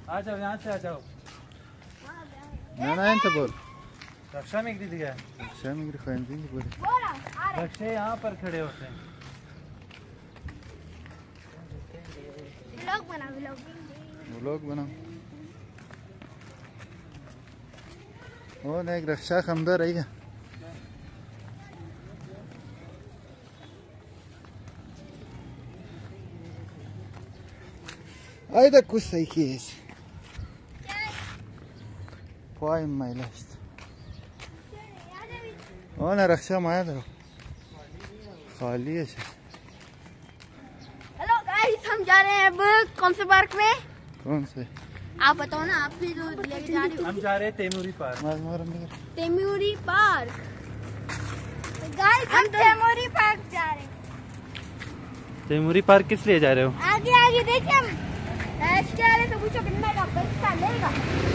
आ जाओ, यहाँ से आ जाओ। मैं तो बोल रक्षा में गिर गया। रक्षा में गिर खाएंगे बोले। रक्षे यहाँ पर खड़े होते हैं। व्लॉग बनाओ। वो ना एक रक्षा खमदा रही है। आई दा कुछ सही किए। Poi mai last. ओ ना रक्षा माया दो खाली है। हेलो गाइस, हम जा रहे हैं अब कौन से पार्क में? कौन से? आप बताओ ना, आप भी जो लेके जा रहे हो। हम जा रहे हैं Timuri park. Timuri park. Guys हम तेमूरी पार्क जा रहे हैं। तेमूरी पार्क किस लिए जा रहे हो? आगे आगे देखिए, हम वाले से पूछो कितना का पैसा लेगा।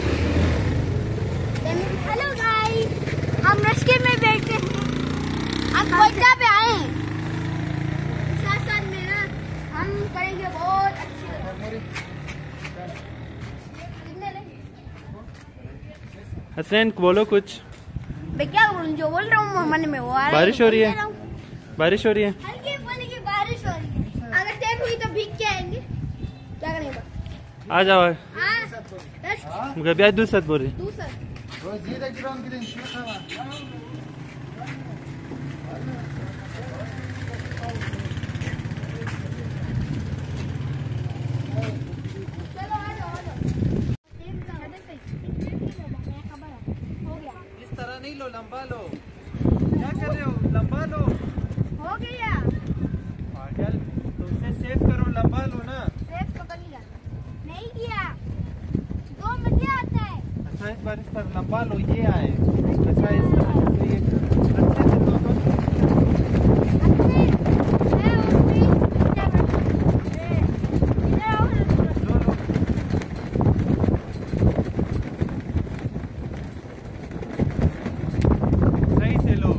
हेलो गाइस, हम रस्ते में बैठे हैं, हम कोयटा पे आए हैं। साथ साथ में ना हम करेंगे बहुत अच्छी। हसनैन बोलो कुछ। मैं क्या बोलूं, जो बोल रहा हूँ मन में वो आ रहा है। बारिश हो रही है, बारिश हो रही है। हल्की फुल्की बारिश हो रही है। अगर तेज हुई तो भीग के आएंगे। क्या करेंगे? आ जाओ। हाँ, गबिया दूसरा बोल रही। दूसरा इस तरह नहीं लो, लंबा लो। क्या कर रहे हो? लंबा लो। हो गया। पागल, तो उसे सेव करो, लंबा लो ना। सेव तो कर लिया। नहीं किया, 2 बजे आता है। अच्छा, इस बार इस पर लंबा लो, ये आए। अच्छा, इस तरह से ये अच्छे से लो। सही से लो।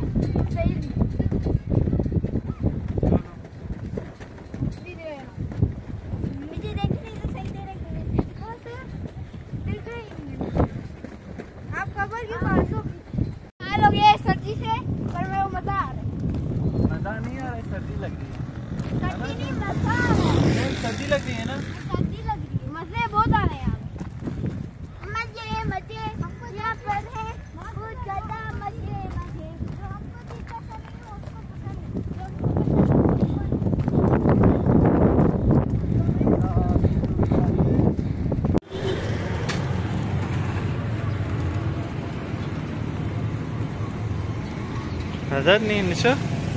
आप खबर क्यों पास हो? लोग ये सर्दी से, पर मैं वो मजा आ रहा है। मजा नहीं आ रहा है, सर्दी लग रही है। सर्दी नहीं, मजा आ रहा है। सर्दी लग रही है ना? सर्दी लग रही है, मजे बहुत आ रहे हैं यहाँ पे। मजे मजे यहाँ पर है, बहुत ज्यादा मजे मजे। जो हमको दिक्कत नहीं है उसको Hazard नहीं निशा?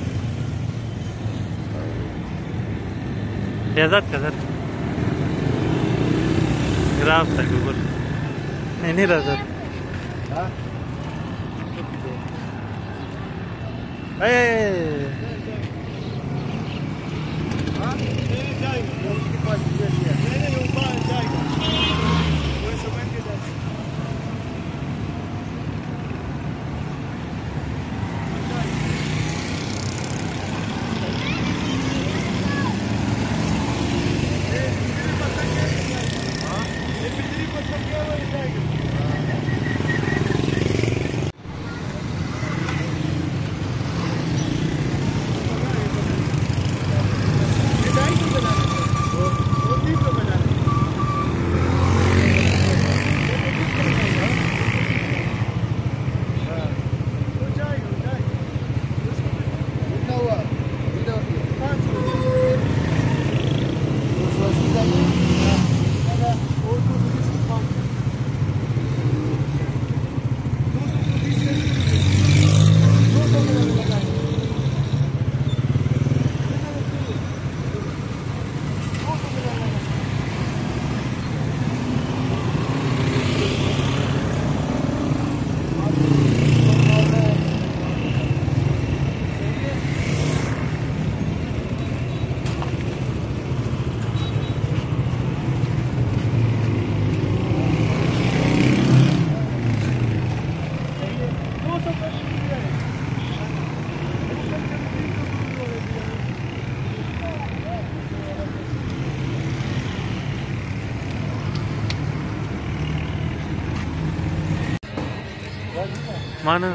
Hazard Hazard ग्राफ था गूगल नहीं Hazard। Mana?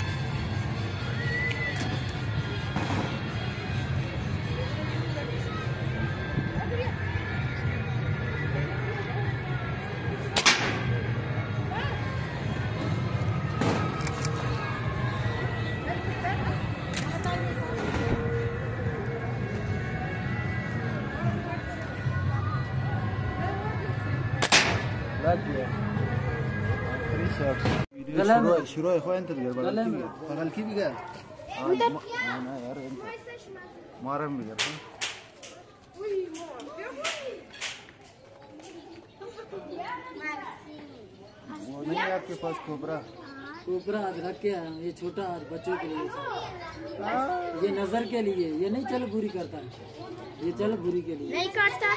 شروع اخوان انت تقدر بغل كيف قال انا यार मारम भी करते वो नहीं है आपके पास कोबरा रख के ये छोटा बच्चों के लिए ये नजर के लिए ये नहीं चल बुरी करता ये चल बुरी के लिए नहीं करता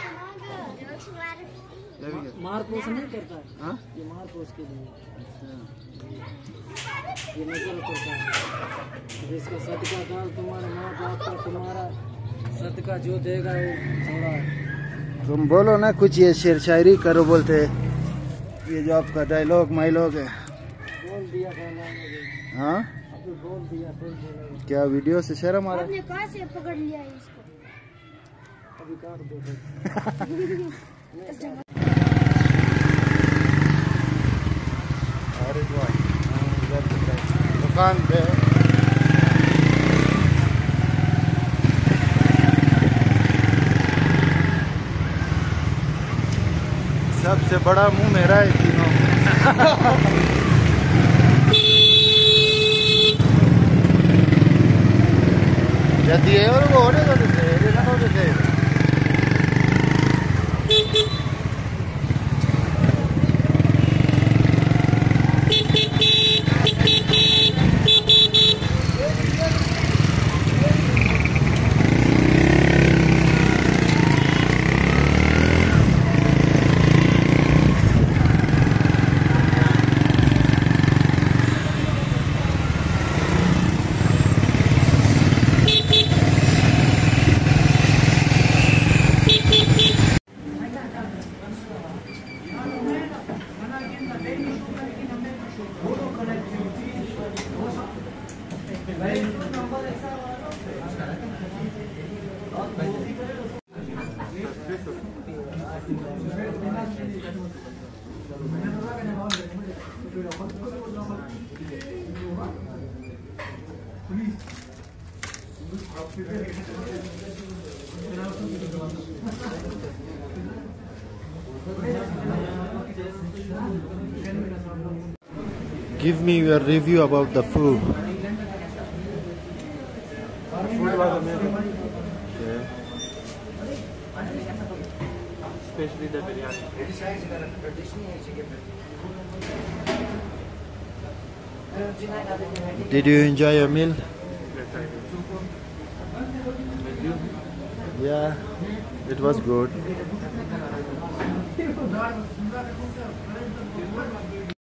मार पोस नहीं करता है हाँ ये मार पोस के लिए ये नजर करता है इसका सदका दाल तुम्हारे माँ बाप का तुम्हारा सदका जो देगा वो थोड़ा तुम बोलो ना कुछ ये शेर शायरी करो बोलते ये जो आपका डायलॉग माइलॉग है बोल दिया था हाँ अभी बोल दिया फिर क्या वीडियो से शर्म आ रहा है आपने कहाँ से पकड़ लिया इसको अभी काट दो दुकान पे सबसे बड़ा मुंह मेरा है तीनों जल्दी है और वो होने को देते ना हो देते Give me your review about the food. Food was amazing. Okay. Especially the biryani. Did you enjoy your meal? Yes, I did. With you? Yeah, it was good.